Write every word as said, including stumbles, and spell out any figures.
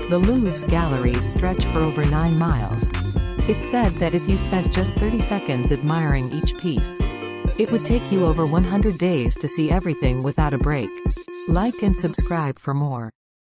The Louvre's galleries stretch for over nine miles. It's said that if you spent just thirty seconds admiring each piece, it would take you over one hundred days to see everything without a break. Like and subscribe for more.